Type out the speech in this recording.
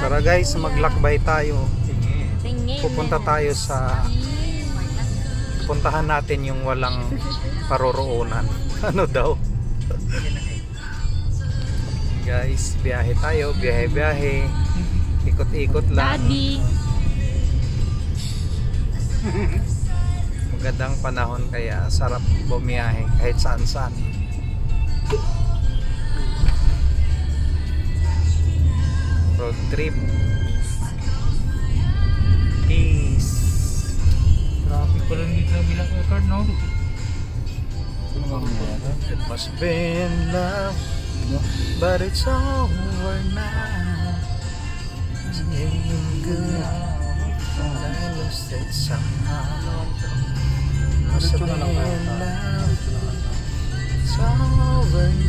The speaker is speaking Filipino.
Tara guys, maglakbay tayo. Tingin. Pupunta tayo sa... Puntahan natin yung walang paroroonan. Ano daw? Guys, biyahe tayo. Biyahe. Ikot-ikot lang. Daddy. Magandang panahon kaya sarap bumiyahe kahit saan-saan. Road trip. Peace. Traffic pala dito na bilang card, no? It must been love, but it's over now. It's getting good, but I lost it somehow. Must have been love, it's over